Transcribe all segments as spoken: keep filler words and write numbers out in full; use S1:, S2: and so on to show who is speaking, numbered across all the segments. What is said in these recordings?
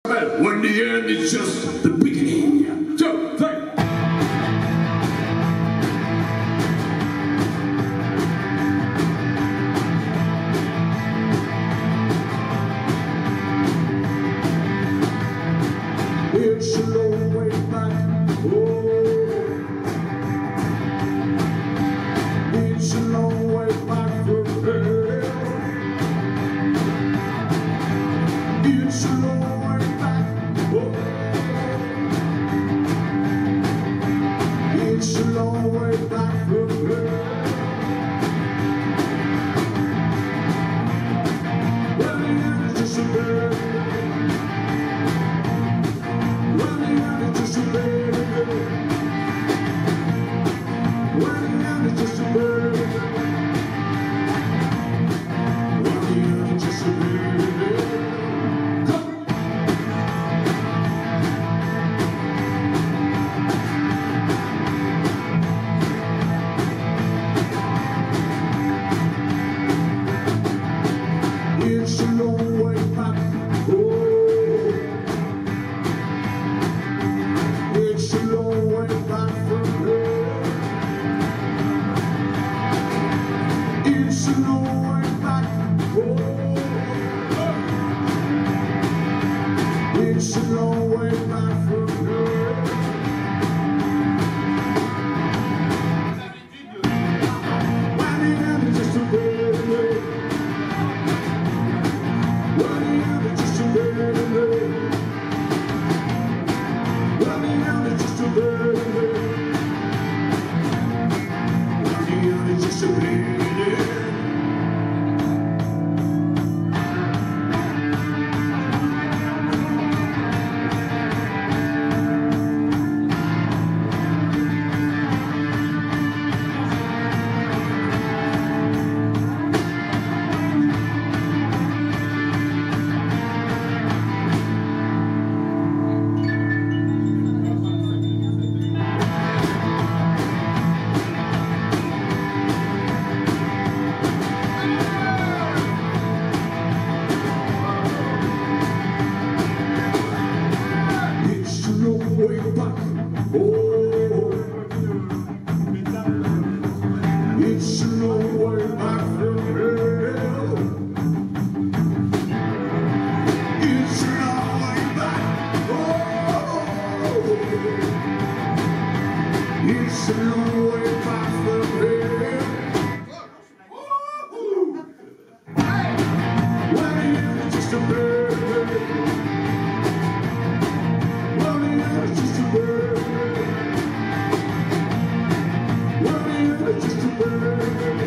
S1: When the end is just the beginning. Two, three. It's a long way back. Oh, it's a long way back from hell. It's a long way back. Oh, it's a long way back from hell. Well, the end is just a bird. Just a bird. Running out of just a bird. Running out of just a bird. Come. It's a long way back. Oh. It's a long way back from here. It's a long way back. Oh, it's a long way back from here. Why the end is just a bird? Why the end is just a bird? Running out of just a bird. Running out of just a bird. Way back, oh, it's a long way back from hell. It's a long way back, oh, it's a long way back from hell. Well, you're just a bird. It's just a bird. Running out of just a bird.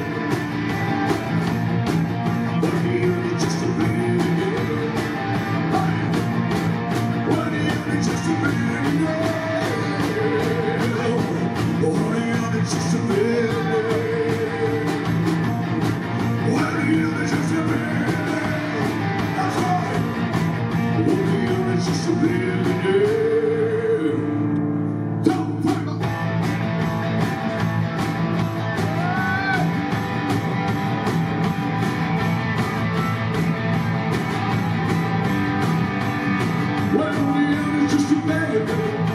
S1: Running out of just a bird. Running out of just a bird. Running out of just a bird. Running out of just a bird. That's right. Running out of just a bird. Well, the end is just a bird.